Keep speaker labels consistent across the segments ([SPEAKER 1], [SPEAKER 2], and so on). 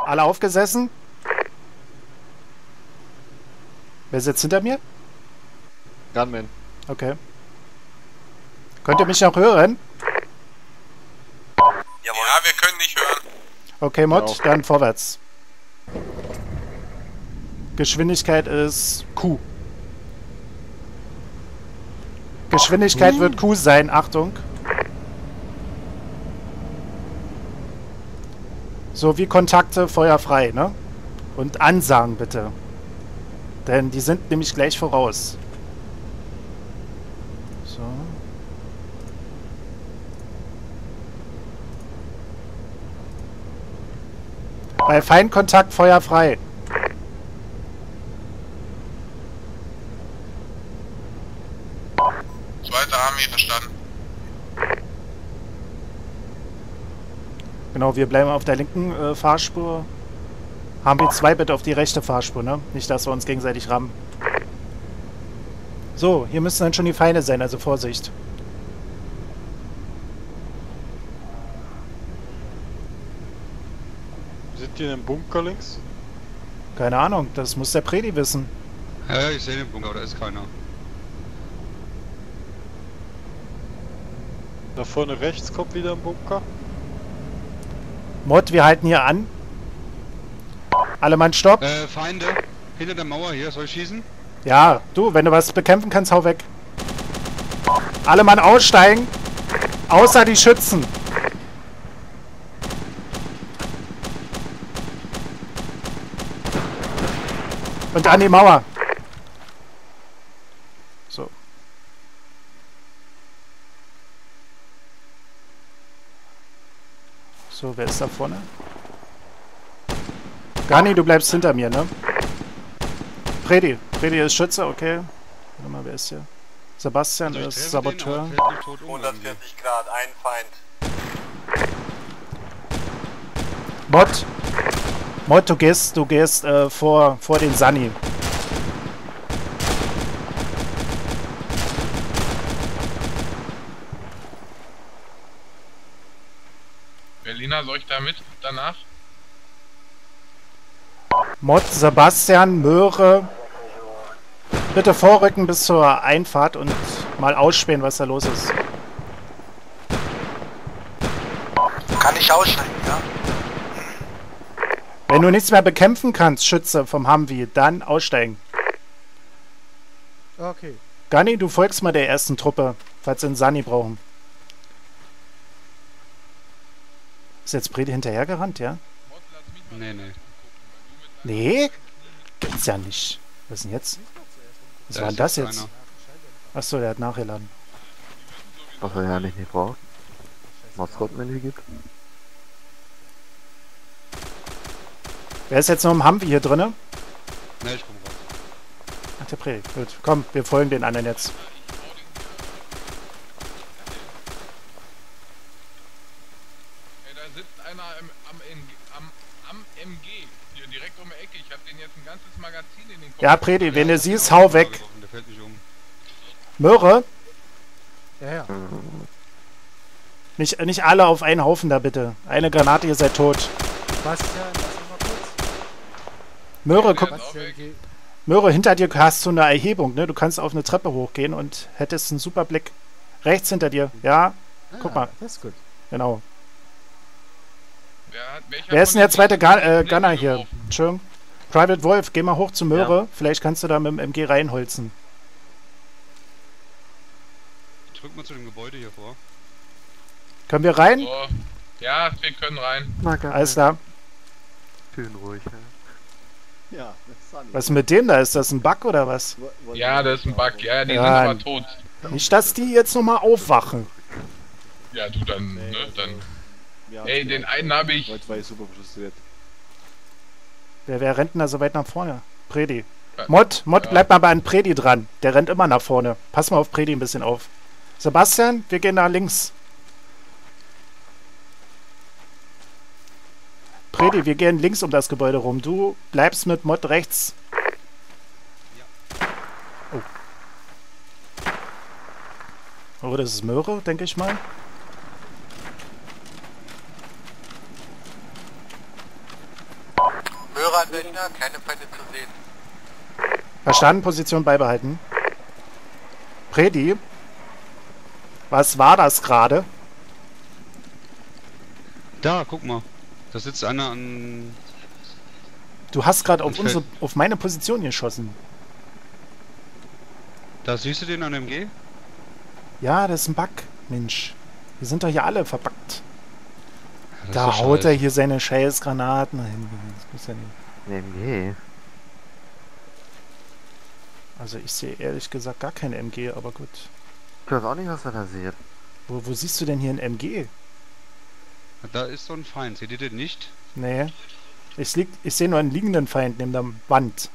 [SPEAKER 1] alle aufgesessen? Wer sitzt hinter mir?
[SPEAKER 2] Gunman.
[SPEAKER 1] Okay. Könnt ihr mich noch hören?
[SPEAKER 3] Jawohl. Ja, wir können nicht hören.
[SPEAKER 1] Okay, Mod,
[SPEAKER 2] Genau.
[SPEAKER 1] dann vorwärts. Geschwindigkeit ist Q. Geschwindigkeit wird Q sein, Achtung. So wie Kontakte, Feuer frei, ne? Und Ansagen bitte. Denn die sind nämlich gleich voraus. So. Bei Feindkontakt Feuer frei.
[SPEAKER 3] Zweite Armee, verstanden.
[SPEAKER 1] Genau, wir bleiben auf der linken Fahrspur. Haben wir 2 bitte auf die rechte Fahrspur, ne? Nicht, dass wir uns gegenseitig rammen. So, hier müssen dann schon die Feinde sein, also Vorsicht.
[SPEAKER 2] Sind die in einem Bunker links?
[SPEAKER 1] Keine Ahnung, das muss der Predi wissen.
[SPEAKER 4] Ja, ich sehe den Bunker, aber da ist keiner.
[SPEAKER 2] Da vorne rechts kommt wieder ein Bunker.
[SPEAKER 1] Mod, wir halten hier an. Alle Mann, stopp.
[SPEAKER 4] Feinde. Hinter der Mauer hier, soll ich schießen?
[SPEAKER 1] Ja, du, wenn du was bekämpfen kannst, hau weg. Alle Mann aussteigen. Außer die Schützen. Und an die Mauer. So. So, wer ist da vorne? Gani, du bleibst hinter mir, ne? Predi ist Schütze, okay. Warte mal, wer ist hier? Sebastian
[SPEAKER 4] Also ich
[SPEAKER 1] ist
[SPEAKER 4] treffe
[SPEAKER 1] Saboteur.
[SPEAKER 4] den, aber er fällt nicht tot um
[SPEAKER 3] 140 Grad, ein Feind.
[SPEAKER 1] Mod, du gehst vor den Sunny.
[SPEAKER 3] Berliner, soll ich da mit danach?
[SPEAKER 1] Mod, Sebastian, Möhre. Bitte vorrücken bis zur Einfahrt und mal ausspähen, was da los ist.
[SPEAKER 5] Kann ich aussteigen, ja?
[SPEAKER 1] Wenn du nichts mehr bekämpfen kannst, Schütze vom Humvee, dann aussteigen.
[SPEAKER 6] Okay.
[SPEAKER 1] Gani, du folgst mal der ersten Truppe, falls sie einen Sunny brauchen. Ist jetzt Predi hinterhergerannt, ja?
[SPEAKER 4] Nee, nee.
[SPEAKER 1] Nee? Gibt's ja nicht. Was ist denn jetzt? Was
[SPEAKER 4] Da
[SPEAKER 1] war denn
[SPEAKER 4] ist
[SPEAKER 1] das
[SPEAKER 4] jetzt
[SPEAKER 1] jetzt?
[SPEAKER 4] einer.
[SPEAKER 1] Achso, der hat nachgeladen.
[SPEAKER 7] Was er ja nicht braucht. Maskott-Menü gibt.
[SPEAKER 1] Wer ist jetzt noch im Humvee hier drinne?
[SPEAKER 4] Nee, ich komm raus.
[SPEAKER 1] Ach, der Predi. Gut, komm, wir folgen den anderen jetzt.
[SPEAKER 3] Ey, da sitzt einer am MG. Hier direkt um die Ecke. Ich hab den jetzt ein ganzes Magazin in den Kopf.
[SPEAKER 1] Ja, Predi, wenn du
[SPEAKER 4] Ja,
[SPEAKER 1] siehst,
[SPEAKER 4] genau,
[SPEAKER 1] hau weg.
[SPEAKER 4] getroffen, der fällt nicht um.
[SPEAKER 1] Möhre,
[SPEAKER 6] Ja, ja.
[SPEAKER 1] nicht alle auf einen Haufen da bitte. Eine Granate, ihr seid tot.
[SPEAKER 6] Bastian, lass uns mal kurz.
[SPEAKER 1] Möhre, guck,
[SPEAKER 6] Bastian, geh.
[SPEAKER 1] Möhre, hinter dir hast du eine Erhebung, ne? Du kannst auf eine Treppe hochgehen und hättest einen super Blick. Rechts hinter dir, ja, guck mal,
[SPEAKER 6] Das ist gut.
[SPEAKER 1] genau.
[SPEAKER 3] Welcher
[SPEAKER 1] Wer ist denn
[SPEAKER 3] von
[SPEAKER 1] der
[SPEAKER 3] den
[SPEAKER 1] zweite
[SPEAKER 3] Blinden
[SPEAKER 1] Gunner hier?
[SPEAKER 3] geworfen?
[SPEAKER 1] Entschuldigung. Private Wolf, geh mal hoch zu Möhre. Vielleicht kannst du da mit dem MG reinholzen.
[SPEAKER 4] Ich drück mal zu dem Gebäude hier vor.
[SPEAKER 1] Können wir rein?
[SPEAKER 3] So. Ja, wir können rein.
[SPEAKER 7] Na geil.
[SPEAKER 1] Alles klar.
[SPEAKER 7] Schön ruhig, ja.
[SPEAKER 2] Ja, das ist Sunny.
[SPEAKER 1] Was ist mit dem da? Ist das ein Bug oder was?
[SPEAKER 3] Ja, das ist ein Bug. Ja, die
[SPEAKER 1] Ja,
[SPEAKER 3] sind aber tot.
[SPEAKER 1] Nicht, dass die jetzt nochmal aufwachen.
[SPEAKER 3] Ja, du dann, ne, dann.
[SPEAKER 2] Ja,
[SPEAKER 3] Ey, den einen habe ich.
[SPEAKER 2] Heute war ich super frustriert.
[SPEAKER 1] Wer rennt denn da so weit nach vorne? Predi.
[SPEAKER 3] Ja.
[SPEAKER 1] Mod, bleib mal bei einem Predi dran. Der rennt immer nach vorne. Pass mal auf Predi ein bisschen auf. Sebastian, wir gehen nach links. Predi, wir gehen links um das Gebäude rum. Du bleibst mit Mod rechts. Oh. Oh, das ist Möhre, denke ich mal.
[SPEAKER 5] Berliner, keine Feinde zu sehen.
[SPEAKER 1] Verstanden, Position beibehalten. Predi, was war das gerade?
[SPEAKER 4] Da, guck mal. Da sitzt einer an...
[SPEAKER 1] Du hast gerade
[SPEAKER 4] Und
[SPEAKER 1] auf meine Position geschossen.
[SPEAKER 4] Da siehst du den an MG?
[SPEAKER 1] Ja, das ist ein Bug, Mensch. Wir sind doch hier alle verbuggt.
[SPEAKER 4] Das
[SPEAKER 1] Da
[SPEAKER 4] ist doch
[SPEAKER 1] haut er
[SPEAKER 4] scheiße.
[SPEAKER 1] hier seine Scheißgranaten hin. Das muss ja nicht.
[SPEAKER 7] Nee,
[SPEAKER 1] Also ich sehe ehrlich gesagt gar kein MG, aber gut.
[SPEAKER 7] ich weiß auch nicht, was er da sieht.
[SPEAKER 1] Wo siehst du denn hier ein MG?
[SPEAKER 4] Da ist so ein Feind. Seht ihr den nicht?
[SPEAKER 1] Nee. Ich sehe nur einen liegenden Feind neben der Wand.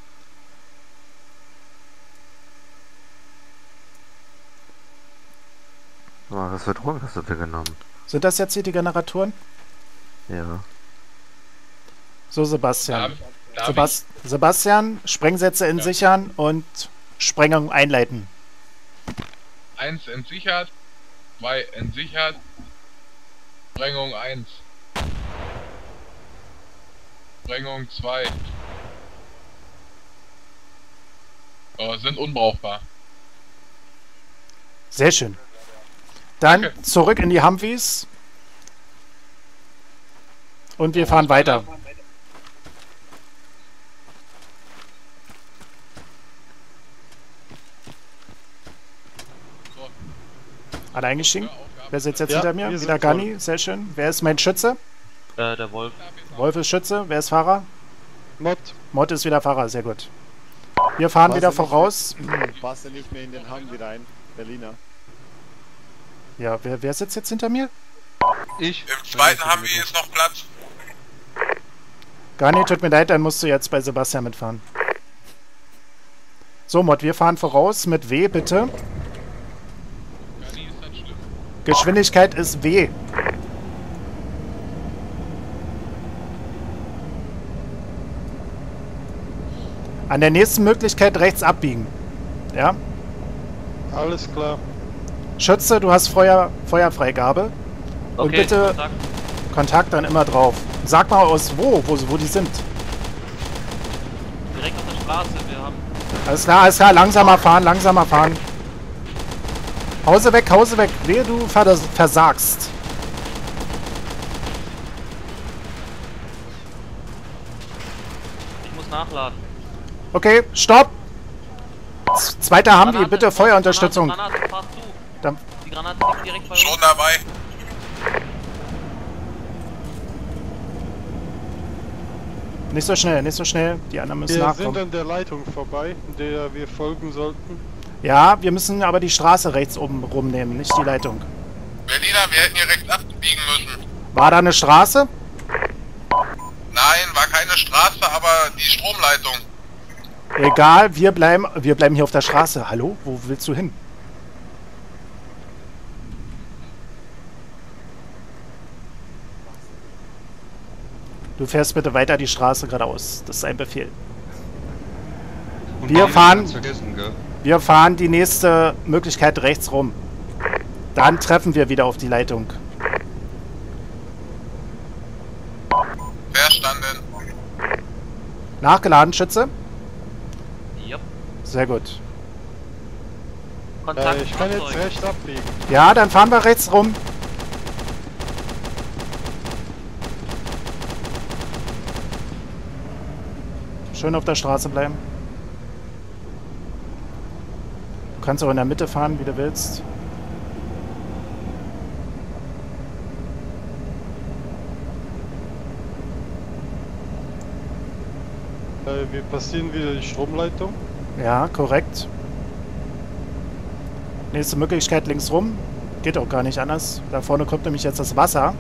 [SPEAKER 7] Oh, was für Drogen hast du dir genommen?
[SPEAKER 1] Sind das jetzt hier die Generatoren?
[SPEAKER 7] Ja.
[SPEAKER 1] So, Sebastian. Sebastian, Sprengsätze entsichern und Sprengung einleiten.
[SPEAKER 3] 1 entsichert, 2 entsichert, Sprengung 1. Sprengung 2. Oh, sind unbrauchbar.
[SPEAKER 1] Sehr schön. Dann
[SPEAKER 3] Okay.
[SPEAKER 1] zurück in die Humvees. Und wir fahren weiter.
[SPEAKER 3] So,
[SPEAKER 1] Alle eingestiegen?
[SPEAKER 3] Aufgabe.
[SPEAKER 1] Wer sitzt jetzt
[SPEAKER 2] Ja,
[SPEAKER 1] hinter mir?
[SPEAKER 2] wir
[SPEAKER 1] Wieder
[SPEAKER 2] sind
[SPEAKER 1] Gani, sehr schön. Wer ist mein Schütze?
[SPEAKER 8] Der Wolf.
[SPEAKER 1] Wolf ist Schütze. Wer ist Fahrer?
[SPEAKER 2] Mod.
[SPEAKER 1] Mod ist wieder Fahrer, sehr gut. Wir fahren
[SPEAKER 2] Was
[SPEAKER 1] wieder
[SPEAKER 2] denn nicht
[SPEAKER 1] voraus.
[SPEAKER 2] Passt ja nicht mehr in den Humvee rein. Berliner.
[SPEAKER 1] Ja, wer sitzt jetzt hinter mir?
[SPEAKER 4] Ich.
[SPEAKER 5] Im zweiten Humvee ist noch Platz.
[SPEAKER 1] Gani, tut mir leid, dann musst du jetzt bei Sebastian mitfahren. So, Mod, wir fahren voraus mit W, bitte.
[SPEAKER 3] Gani, ist das schlimm?
[SPEAKER 1] Geschwindigkeit ist W. An der nächsten Möglichkeit rechts abbiegen. Ja?
[SPEAKER 2] Alles klar.
[SPEAKER 1] Schütze, du hast Feuerfreigabe. Und
[SPEAKER 8] Okay,
[SPEAKER 1] bitte
[SPEAKER 8] Kontakt.
[SPEAKER 1] Kontakt dann immer drauf. Sag mal aus wo die sind.
[SPEAKER 8] Direkt auf der Straße. Wir haben.
[SPEAKER 1] Alles klar, langsamer fahren. Hause weg, wehe du versagst.
[SPEAKER 8] Ich muss nachladen.
[SPEAKER 1] Okay, stopp! Zweiter Humvee, bitte Feuerunterstützung.
[SPEAKER 8] Granate, fahr zu.
[SPEAKER 1] Dann-
[SPEAKER 8] Die Granate liegt direkt bei uns.
[SPEAKER 5] Schon dabei.
[SPEAKER 1] Nicht so schnell, die anderen müssen
[SPEAKER 2] Wir sind
[SPEAKER 1] nachkommen.
[SPEAKER 2] an der Leitung vorbei, der wir folgen sollten.
[SPEAKER 1] Ja, wir müssen aber die Straße rechts oben rumnehmen, nicht die Leitung.
[SPEAKER 5] Berliner, wir hätten hier rechts abbiegen müssen.
[SPEAKER 1] War da eine Straße?
[SPEAKER 5] Nein, war keine Straße, aber die Stromleitung.
[SPEAKER 1] Egal, wir bleiben hier auf der Straße. Hallo, wo willst du hin? Du fährst bitte weiter die Straße geradeaus. Das ist ein Befehl.
[SPEAKER 4] Und
[SPEAKER 1] Wir
[SPEAKER 4] die
[SPEAKER 1] fahren-
[SPEAKER 4] ganz vergessen, gell?
[SPEAKER 1] Wir fahren die nächste Möglichkeit rechts rum. Dann treffen wir wieder auf die Leitung.
[SPEAKER 5] Verstanden.
[SPEAKER 1] Nachgeladen, Schütze?
[SPEAKER 8] Jupp.
[SPEAKER 1] Sehr gut.
[SPEAKER 8] Kontakt.
[SPEAKER 2] Ich kann jetzt
[SPEAKER 8] Fahrzeug.
[SPEAKER 2] rechts abbiegen.
[SPEAKER 1] Ja, dann fahren wir rechts rum. Schön auf der Straße bleiben. Du kannst auch in der Mitte fahren, wie du willst.
[SPEAKER 2] Wir passieren wieder die Stromleitung.
[SPEAKER 1] Ja, korrekt. Nächste Möglichkeit links rum. Geht auch gar nicht anders. Da vorne kommt nämlich jetzt das Wasser.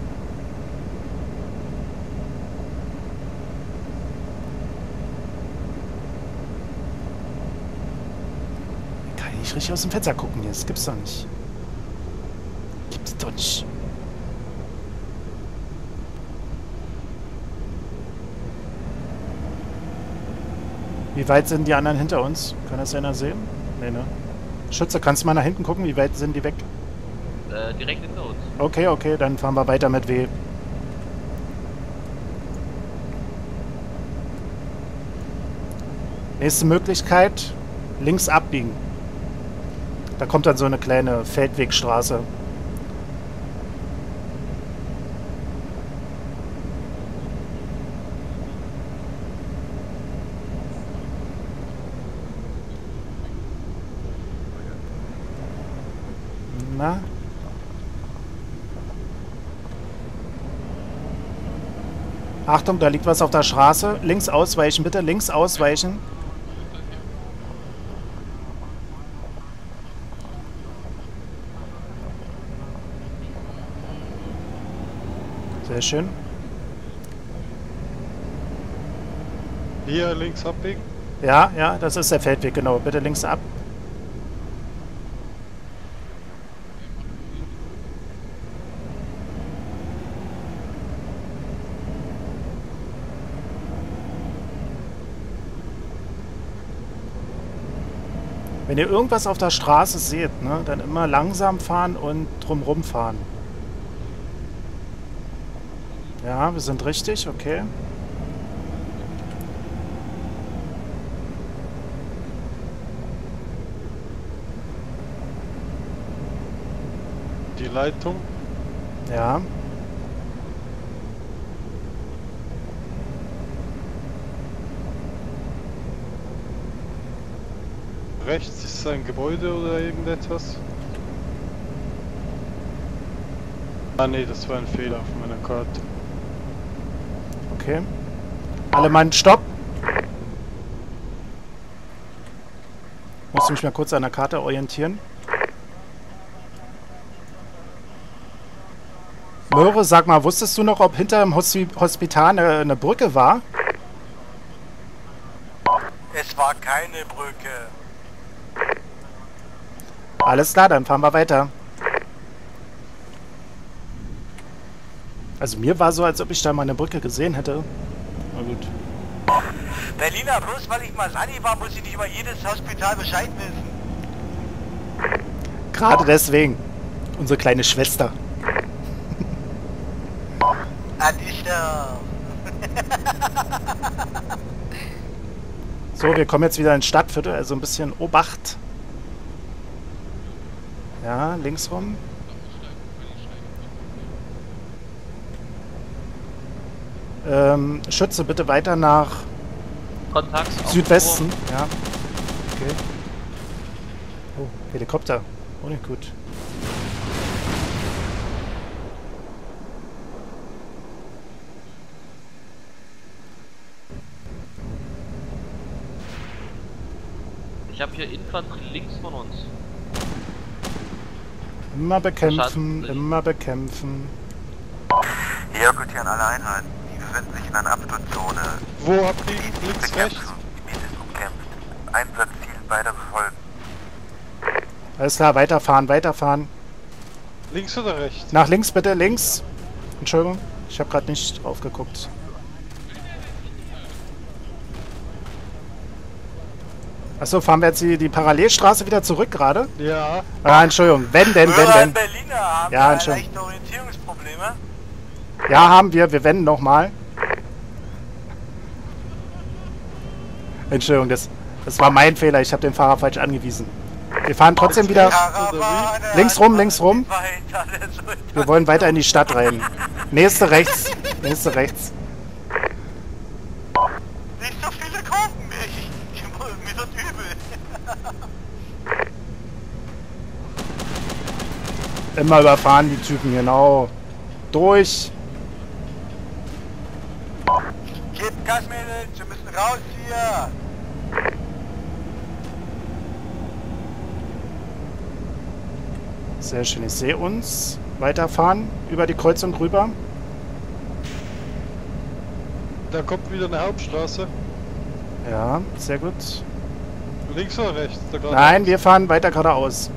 [SPEAKER 1] Kann ich nicht richtig aus dem Fenster gucken hier. Das gibt's doch nicht. Gibt's doch nicht. Wie weit sind die anderen hinter uns? Kann das einer sehen? Nee, ne? Schütze, kannst du mal nach hinten gucken? Wie weit sind die weg?
[SPEAKER 8] Direkt hinter uns.
[SPEAKER 1] Okay, okay, dann fahren wir weiter mit W. Nächste Möglichkeit, links abbiegen. Da kommt dann so eine kleine Feldwegstraße. Na? Achtung, da liegt was auf der Straße. Links ausweichen, bitte. Links ausweichen. Sehr schön.
[SPEAKER 2] Hier links abbiegen.
[SPEAKER 1] Ja, ja, das ist der Feldweg, genau. Bitte links ab. Wenn ihr irgendwas auf der Straße seht, ne, dann immer langsam fahren und drumrum fahren. Ja, wir sind richtig, okay.
[SPEAKER 2] Die Leitung.
[SPEAKER 1] Ja.
[SPEAKER 2] Rechts ist ein Gebäude oder irgendetwas. Ah ne, das war ein Fehler auf meiner Karte.
[SPEAKER 1] Okay. Alle Mann, stopp! Muss mich mal kurz an der Karte orientieren. Möhre, sag mal, wusstest du noch, ob hinter dem Hospital eine Brücke war?
[SPEAKER 9] Es war keine Brücke.
[SPEAKER 1] Alles klar, dann fahren wir weiter. Also mir war so, als ob ich da mal eine Brücke gesehen hätte. Na gut.
[SPEAKER 9] Berliner, bloß weil ich mal Sani war, muss ich nicht über jedes Hospital Bescheid wissen.
[SPEAKER 1] Gerade deswegen. Unsere kleine Schwester.
[SPEAKER 9] Adisha.
[SPEAKER 1] So, wir kommen jetzt wieder ins Stadtviertel, also ein bisschen Obacht. Ja, links rum. Schütze bitte weiter nach
[SPEAKER 8] Kontakt.
[SPEAKER 1] Südwesten. Ja. Okay. Oh, Helikopter. Oh, nicht gut.
[SPEAKER 8] Ich habe hier Infanterie links von uns.
[SPEAKER 1] Immer bekämpfen,
[SPEAKER 8] Verstanden.
[SPEAKER 1] immer bekämpfen.
[SPEAKER 9] Hier gutieren alle Einheiten. Die befinden sich in einer Absturzone.
[SPEAKER 2] Wo habt ihr links, rechts?
[SPEAKER 9] Gebiet ist umkämpft. Einsatzziel weiter befolgen.
[SPEAKER 1] Alles klar, weiterfahren, weiterfahren.
[SPEAKER 2] Links oder rechts?
[SPEAKER 1] Nach links bitte, links. Entschuldigung, ich habe gerade nicht drauf geguckt. Achso, fahren wir jetzt die Parallelstraße wieder zurück gerade?
[SPEAKER 2] Ja.
[SPEAKER 1] Ah, Entschuldigung, wenn denn.
[SPEAKER 9] Berliner haben
[SPEAKER 1] Ja,
[SPEAKER 9] ja,
[SPEAKER 1] Entschuldigung.
[SPEAKER 9] leichte Orientierungsprobleme.
[SPEAKER 1] Ja, haben wir wenden nochmal. Entschuldigung, das war mein Fehler, ich habe den Fahrer falsch angewiesen. Wir fahren trotzdem wieder links rum, links rum. Wir wollen weiter in die Stadt rein. Nächste rechts, nächste rechts.
[SPEAKER 9] Nicht so viele gucken mich. Mir wird übel.
[SPEAKER 1] Immer überfahren die Typen, genau. Durch.
[SPEAKER 9] Gebt Gas, Mädels, wir müssen raus hier.
[SPEAKER 1] Sehr schön, ich sehe uns. Weiterfahren, über die Kreuzung rüber.
[SPEAKER 2] Da kommt wieder eine Hauptstraße.
[SPEAKER 1] Ja, sehr gut.
[SPEAKER 2] Links oder rechts? Da gerade
[SPEAKER 1] Nein, wir fahren weiter geradeaus.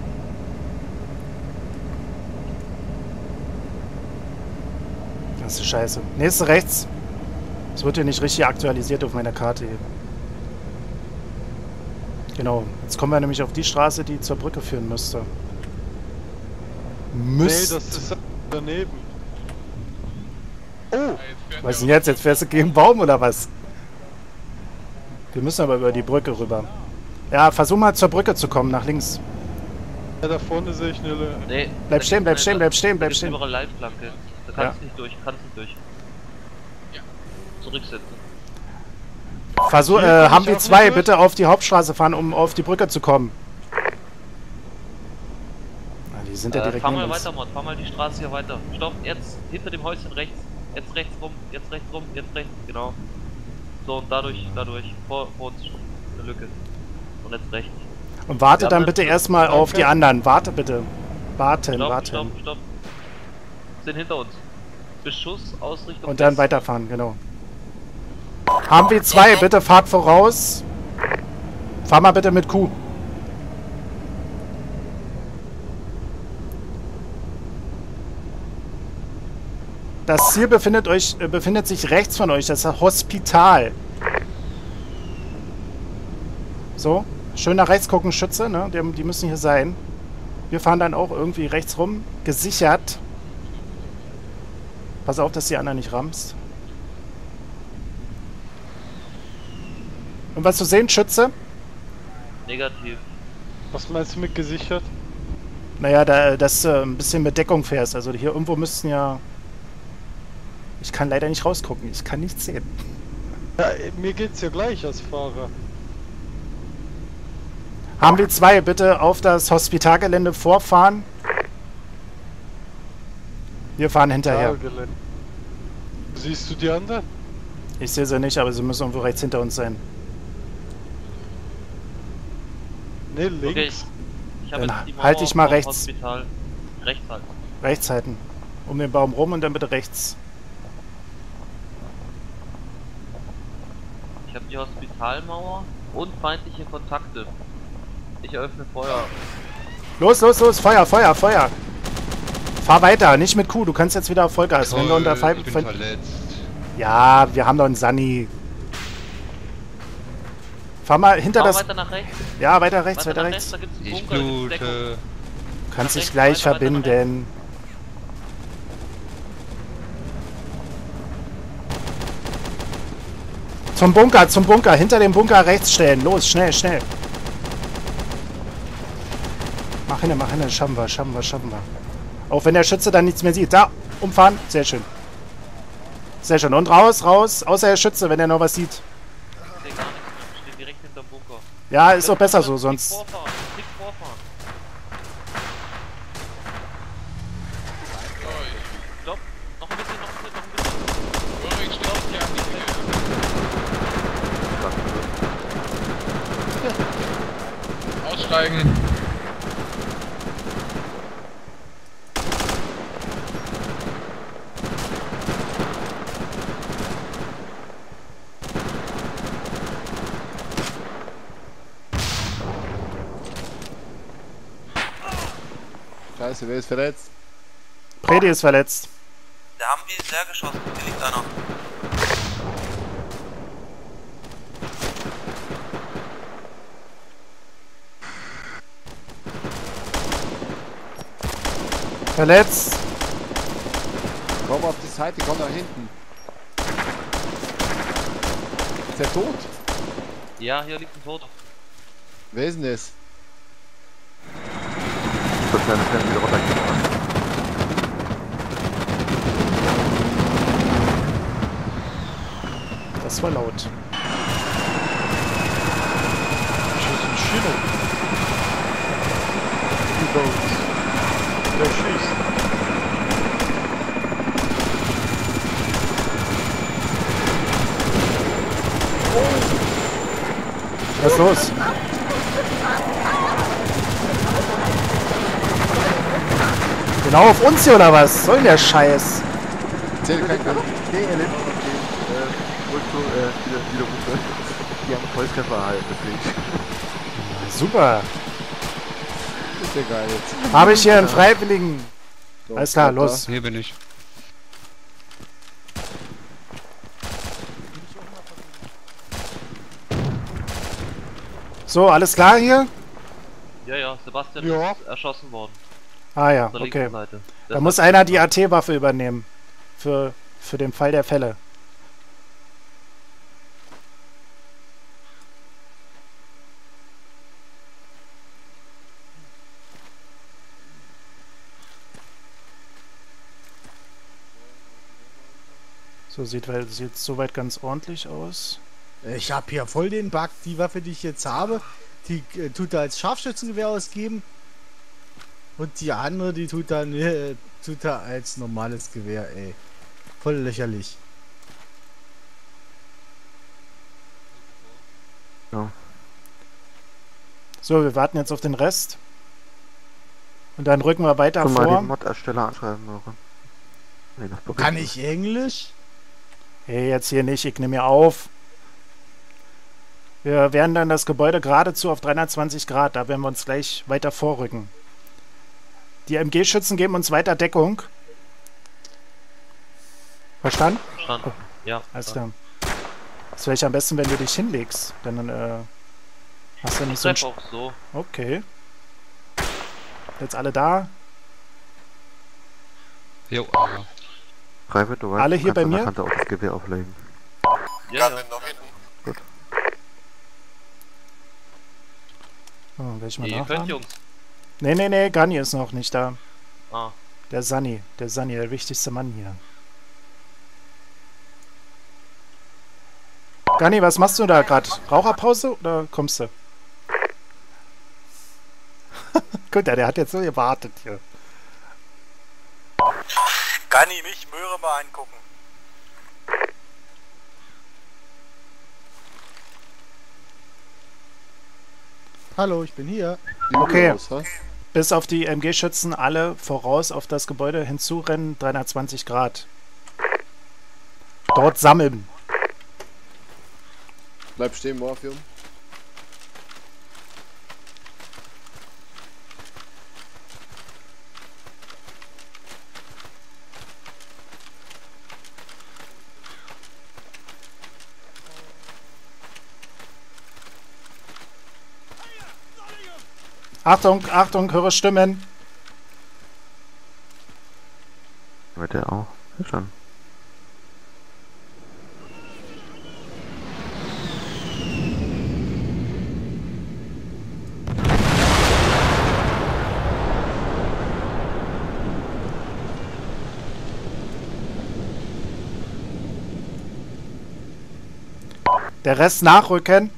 [SPEAKER 1] Das ist scheiße. Nächste rechts. Es wird hier nicht richtig aktualisiert auf meiner Karte hier. Genau. Jetzt kommen wir nämlich auf die Straße, die zur Brücke führen müsste.
[SPEAKER 2] Nee, das ist daneben. Oh!
[SPEAKER 1] Was ist denn jetzt? Jetzt fährst du gegen einen Baum oder was? Wir müssen aber über die Brücke rüber. Ja, versuch mal zur Brücke zu kommen, nach links.
[SPEAKER 2] Ja, da vorne sehe ich eine...
[SPEAKER 8] Nee,
[SPEAKER 1] Bleib stehen, bleib stehen, bleib stehen, bleib stehen.
[SPEAKER 8] Überall Leitplanke. Da kannst du nicht durch, Ja. Zurücksetzen.
[SPEAKER 1] Versuch, haben wir zwei, bitte auf die Hauptstraße fahren, um auf die Brücke zu kommen. Na, die sind ja direkt
[SPEAKER 8] fahr mal
[SPEAKER 1] neben uns.
[SPEAKER 8] weiter, Mod, fahr mal die Straße hier weiter. Stopp, jetzt hinter dem Häuschen rechts. Jetzt rechts rum, jetzt rechts rum, jetzt rechts, genau. So, und dadurch, vor uns eine Lücke. Und jetzt rechts.
[SPEAKER 1] Und warte dann bitte erstmal auf die anderen. Warte bitte. Warten, warten.
[SPEAKER 8] Stopp. Sind hinter uns. Beschuss, Ausrichtung.
[SPEAKER 1] Und dann weiterfahren, genau. Haben wir zwei, bitte fahrt voraus. Fahr mal bitte mit Q. Das Ziel befindet sich rechts von euch, das ist das Hospital. So, schön nach rechts gucken, Schütze, ne? Die müssen hier sein. Wir fahren dann auch irgendwie rechts rum, gesichert. Pass auf, dass die anderen nicht rammst. Und was zu sehen, Schütze?
[SPEAKER 8] Negativ.
[SPEAKER 2] Was meinst du mit gesichert?
[SPEAKER 1] Naja, dass du ein bisschen mit Deckung fährst. Also hier irgendwo müssten ja... Ich kann leider nicht rausgucken, ich kann nichts sehen.
[SPEAKER 2] Ja, mir geht's ja gleich als Fahrer.
[SPEAKER 1] Haben wir zwei, bitte auf das Hospitalgelände vorfahren. Wir fahren hinterher.
[SPEAKER 2] Siehst du die anderen?
[SPEAKER 1] Ich sehe sie nicht, aber sie müssen irgendwo rechts hinter uns sein.
[SPEAKER 2] Ne, links.
[SPEAKER 8] Okay, ich habe
[SPEAKER 1] Dann
[SPEAKER 8] jetzt die Mauer
[SPEAKER 1] halt dich mal
[SPEAKER 8] vom
[SPEAKER 1] rechts.
[SPEAKER 8] Hospital. Rechts halten.
[SPEAKER 1] Rechts halten. Um den Baum rum und dann bitte rechts.
[SPEAKER 8] Ich habe die Hospitalmauer und feindliche Kontakte. Ich eröffne Feuer.
[SPEAKER 1] Los, los, los, Feuer, Feuer, Feuer. Fahr weiter, nicht mit Q, du kannst jetzt wieder auf Vollgas. Wenn du unter
[SPEAKER 4] Ich bin verletzt.
[SPEAKER 1] Ja, wir haben doch einen Sunny. Fahr mal hinter das...
[SPEAKER 8] weiter nach rechts.
[SPEAKER 1] Ja, weiter rechts,
[SPEAKER 8] Weiter
[SPEAKER 1] weiter
[SPEAKER 8] nach
[SPEAKER 1] rechts.
[SPEAKER 8] Da gibt's einen
[SPEAKER 4] Ich
[SPEAKER 8] Bunker, da gibt's Deckung.
[SPEAKER 4] blute.
[SPEAKER 1] Du kannst dich
[SPEAKER 8] rechts,
[SPEAKER 1] gleich
[SPEAKER 8] weiter, weiter nach
[SPEAKER 1] verbinden. Zum Bunker, hinter dem Bunker rechts stellen. Los, schnell, schnell. Mach hin, schaffen wir, schaffen wir, schaffen wir. Auch wenn der Schütze dann nichts mehr sieht. Da, umfahren, sehr schön. Sehr schön. Und raus, raus, außer der Schütze, wenn er noch was sieht.
[SPEAKER 8] Ich sehe gar nichts mehr. Ich stehe direkt hinterm Bunker.
[SPEAKER 1] Ja, ist doch besser so, sonst...
[SPEAKER 8] Tick vorfahren. Stopp. Noch ein bisschen.
[SPEAKER 3] Ulrich, stopp, ja, nicht mehr. Aussteigen.
[SPEAKER 10] Scheiße, wer ist verletzt?
[SPEAKER 1] Predi ist verletzt.
[SPEAKER 9] Da haben wir sehr geschossen, hier liegt einer.
[SPEAKER 1] Verletzt.
[SPEAKER 10] Komm auf die Seite, komm nach hinten. Ist der tot?
[SPEAKER 8] Ja, hier liegt ein Toter.
[SPEAKER 10] Wer ist denn das?
[SPEAKER 7] So kleine Fan wieder runtergefahren.
[SPEAKER 1] Das war laut.
[SPEAKER 2] Das ist ein Schino. Über uns. Der schießt.
[SPEAKER 1] Was ist los? Genau auf uns hier oder was? Soll der Scheiß?
[SPEAKER 10] Zähl kein Kampf.
[SPEAKER 7] Nee, er lebt noch. Wieder Rufe. Die haben Volltreffer erhalten, deswegen.
[SPEAKER 1] Super.
[SPEAKER 10] Ist ja geil jetzt.
[SPEAKER 1] Habe ich hier einen Freiwilligen?
[SPEAKER 10] So,
[SPEAKER 1] Alles klar,
[SPEAKER 10] weiter.
[SPEAKER 1] los.
[SPEAKER 4] Hier bin ich.
[SPEAKER 1] So, alles klar hier?
[SPEAKER 8] Ja, Sebastian
[SPEAKER 2] Ja.
[SPEAKER 8] ist erschossen worden.
[SPEAKER 1] Ah ja,
[SPEAKER 8] Auf der
[SPEAKER 1] okay.
[SPEAKER 8] linken Seite.
[SPEAKER 1] Da muss einer die AT-Waffe übernehmen. Für den Fall der Fälle. So, sieht soweit ganz ordentlich aus.
[SPEAKER 6] Ich habe hier voll den Bug. Die Waffe, die ich jetzt habe, die tut er als Scharfschützengewehr ausgeben. Und die andere, die tut er als normales Gewehr, ey. Voll lächerlich.
[SPEAKER 7] Ja.
[SPEAKER 1] So, wir warten jetzt auf den Rest. Und dann rücken wir weiter
[SPEAKER 7] Schon mal
[SPEAKER 1] vor.
[SPEAKER 7] den Mod-Ersteller anschreiben, oder? Nee, das Problem
[SPEAKER 6] Kann
[SPEAKER 7] ist-
[SPEAKER 6] ich Englisch?
[SPEAKER 1] Hey, jetzt hier nicht, ich nehme mir auf. Wir werden dann das Gebäude geradezu auf 320 Grad, da werden wir uns gleich weiter vorrücken. Die MG-Schützen geben uns weiter Deckung. Verstanden?
[SPEAKER 8] Verstanden. Ja.
[SPEAKER 1] Alles klar. Das wäre ich am besten, wenn du dich hinlegst. Dann hast du
[SPEAKER 8] Ich
[SPEAKER 1] nicht so ein...
[SPEAKER 8] treff auch so.
[SPEAKER 1] Okay. Jetzt alle da.
[SPEAKER 4] Jo, ja.
[SPEAKER 7] Private, du weißt,
[SPEAKER 1] Alle
[SPEAKER 7] du
[SPEAKER 1] hier
[SPEAKER 7] kannst
[SPEAKER 1] bei
[SPEAKER 7] an der
[SPEAKER 1] mir?
[SPEAKER 7] Kante auch das Gewehr auflegen.
[SPEAKER 8] Ja,
[SPEAKER 5] Gun noch hinten.
[SPEAKER 1] Oh, will ich mal
[SPEAKER 8] Ihr könnt,
[SPEAKER 1] nachladen?
[SPEAKER 8] Jungs.
[SPEAKER 1] Nee, Gani ist noch nicht da.
[SPEAKER 8] Ah.
[SPEAKER 1] Der Sunny, der wichtigste Mann hier. Gani, was machst du da gerade? Raucherpause oder kommst du? Gut, der hat jetzt so gewartet hier.
[SPEAKER 9] Gani, mich Möhre mal angucken.
[SPEAKER 6] Hallo, ich bin hier.
[SPEAKER 1] Okay.
[SPEAKER 10] Aus, hä?
[SPEAKER 1] Bis auf die MG-Schützen alle voraus auf das Gebäude hinzurennen, 320 Grad. Dort sammeln.
[SPEAKER 10] Bleib stehen, Morphium.
[SPEAKER 1] Achtung, Achtung, höre Stimmen.
[SPEAKER 7] Wird der auch? Ja, schon.
[SPEAKER 1] Der Rest nachrücken.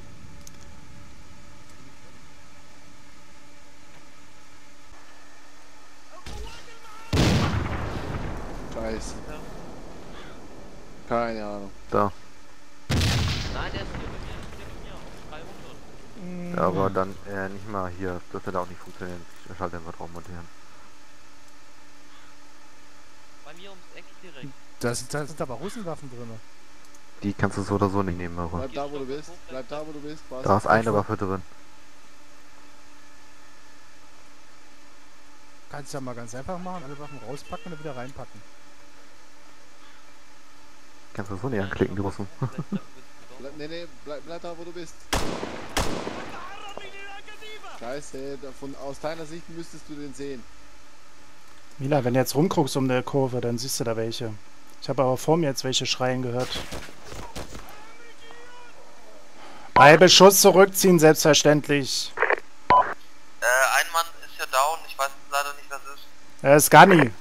[SPEAKER 10] Scheiße. Keine Ahnung.
[SPEAKER 7] Da.
[SPEAKER 8] Nein, der ist hier bei mir auf 300.
[SPEAKER 7] Ja, aber dann nicht mal hier. Das wird auch nicht funktionieren. Ich schalte einfach drauf montieren.
[SPEAKER 8] Bei mir ums Eck direkt.
[SPEAKER 6] Da sind aber Russenwaffen drin.
[SPEAKER 7] Die kannst du so oder so nicht nehmen, aber.
[SPEAKER 10] Bleib da, wo du bist. Bleib da, wo du bist. Was?
[SPEAKER 7] Da ist eine Waffe drin.
[SPEAKER 6] Kannst du ja mal ganz einfach machen, alle Waffen rauspacken und wieder reinpacken.
[SPEAKER 7] Kannst du so nicht anklicken, die Russen.
[SPEAKER 10] Nee, bleib da, wo du bist. Scheiße, aus deiner Sicht müsstest du den sehen.
[SPEAKER 1] Mila, wenn du jetzt rumguckst um der Kurve, dann siehst du da welche. Ich habe aber vor mir jetzt welche schreien gehört. Bei Beschuss zurückziehen, selbstverständlich.
[SPEAKER 5] Ein Mann ist ja down, ich weiß leider nicht, was ist.
[SPEAKER 1] Er ist Gani.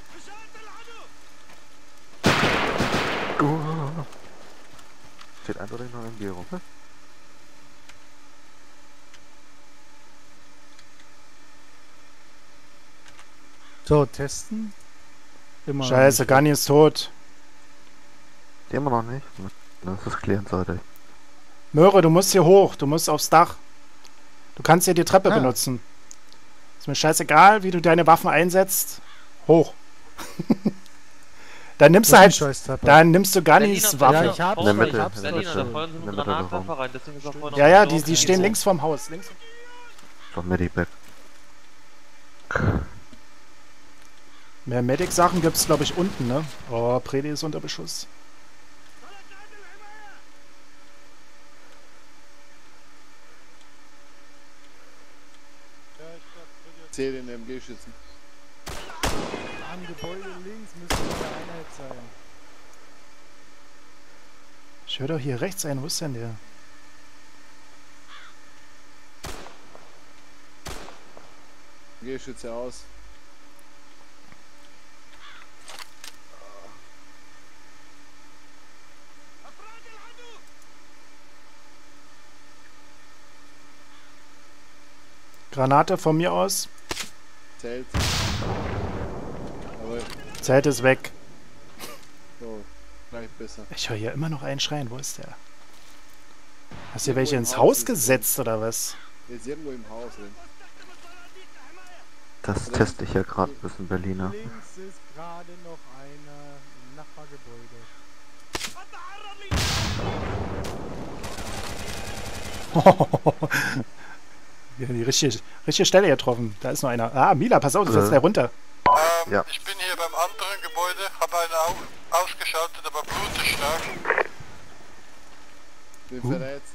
[SPEAKER 7] Steht eindeutig noch im Gero.
[SPEAKER 6] So, testen. Immer
[SPEAKER 1] Scheiße, Gani ist tot.
[SPEAKER 7] Immer noch nicht. Das ist klientseitig.
[SPEAKER 1] Möhre, du musst hier hoch. Du musst aufs Dach. Du kannst hier die Treppe
[SPEAKER 6] Ah.
[SPEAKER 1] benutzen. Ist mir scheißegal, wie du deine Waffen einsetzt. Hoch. Dann nimmst du halt... Dann nimmst du Ganis Waffe.
[SPEAKER 6] Ja, ich hab
[SPEAKER 7] In der Mitte,
[SPEAKER 8] Ich hab's,
[SPEAKER 7] in der
[SPEAKER 8] Berliner,
[SPEAKER 7] Mitte,
[SPEAKER 8] da feuern sie
[SPEAKER 7] in
[SPEAKER 8] mit
[SPEAKER 7] der Mitte
[SPEAKER 8] Granatwerfer rein, deswegen ist auch vorhin
[SPEAKER 1] Ja,
[SPEAKER 8] noch
[SPEAKER 1] ja,
[SPEAKER 8] ein
[SPEAKER 1] die
[SPEAKER 8] Dorf
[SPEAKER 1] stehen
[SPEAKER 8] so.
[SPEAKER 1] links vom Haus. Links.
[SPEAKER 7] Doch Medipack.
[SPEAKER 1] Mehr Medic-Sachen gibt's, glaube ich, unten, ne? Oh, Predi ist unter Beschuss.
[SPEAKER 10] Zähl den MG-Schützen.
[SPEAKER 6] Am Gebäude links müsste eine Einheit sein.
[SPEAKER 1] Ich höre doch hier rechts einen. Wo ist denn der?
[SPEAKER 10] MG-Schütze aus.
[SPEAKER 1] Granate von mir aus.
[SPEAKER 10] Zelt. Aber
[SPEAKER 1] Zelt ist weg.
[SPEAKER 10] so, vielleicht besser.
[SPEAKER 1] Ich höre hier immer noch einen schreien. Wo ist der? Hast du hier welche ins Haus gesetzt oder was?
[SPEAKER 10] Der ist irgendwo im Haus drin.
[SPEAKER 7] Das teste ich ja gerade ein bisschen, Berliner.
[SPEAKER 6] Links ist gerade noch einer im Nachbargebäude.
[SPEAKER 1] Ja, die richtige Stelle getroffen. Da ist noch einer. Ah, Mila, pass auf, du setzt da runter.
[SPEAKER 7] Ja.
[SPEAKER 5] Ich bin hier beim anderen Gebäude, habe einen ausgeschaltet, aber Blut ist stark.
[SPEAKER 10] Bin verletzt.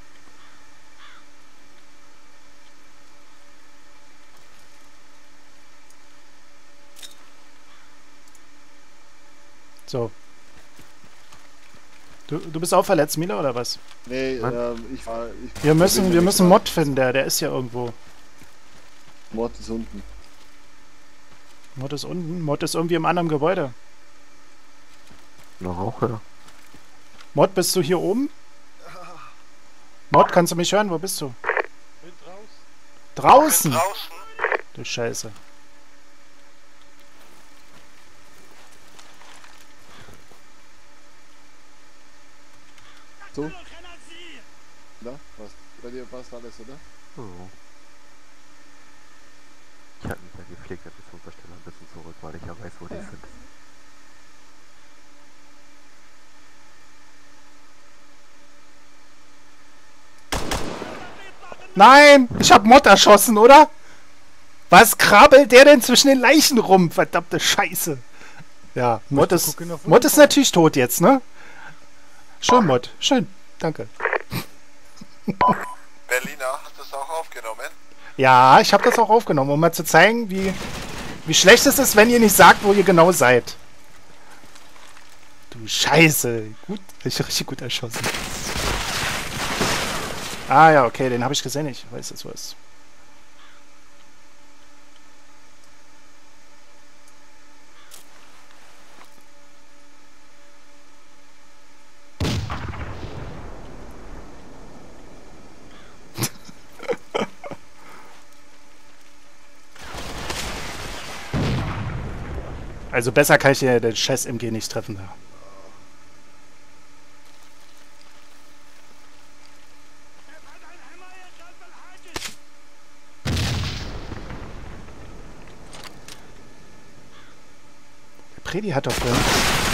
[SPEAKER 1] So. Du bist auch verletzt, Mila, oder was?
[SPEAKER 10] Nee,
[SPEAKER 1] Wir müssen Mod finden, der ist ja irgendwo.
[SPEAKER 10] Mod ist unten.
[SPEAKER 1] Mod ist unten. Mod ist irgendwie im anderen Gebäude.
[SPEAKER 7] Noch auch, ja.
[SPEAKER 1] Mod, bist du hier oben? Mod, kannst du mich hören? Wo bist du?
[SPEAKER 2] Bin draußen.
[SPEAKER 1] Draußen?
[SPEAKER 5] Draußen.
[SPEAKER 1] Du Scheiße.
[SPEAKER 10] So? Da? Was? Bei dir passt alles, oder?
[SPEAKER 7] Oh. Ich halte mich ja gepflegt, jetzt zur Stelle ein bisschen zurück, weil ich ja weiß, wo die sind.
[SPEAKER 1] Nein! Ich hab Mod erschossen, oder? Was krabbelt der denn zwischen den Leichen rum? Verdammte Scheiße. Ja, Mod ist natürlich tot jetzt, ne? Schön, Mod. Schön. Danke.
[SPEAKER 5] Berliner, hast du das auch aufgenommen?
[SPEAKER 1] Ja, ich habe das auch aufgenommen, um mal zu zeigen, wie schlecht es ist, wenn ihr nicht sagt, wo ihr genau seid. Du Scheiße. Gut, ich richtig gut erschossen. Ah ja, okay, den habe ich gesehen. Ich weiß jetzt, wo es ist. Also besser kann ich den scheiß MG nicht treffen. Ja. Der Predi hat doch drin.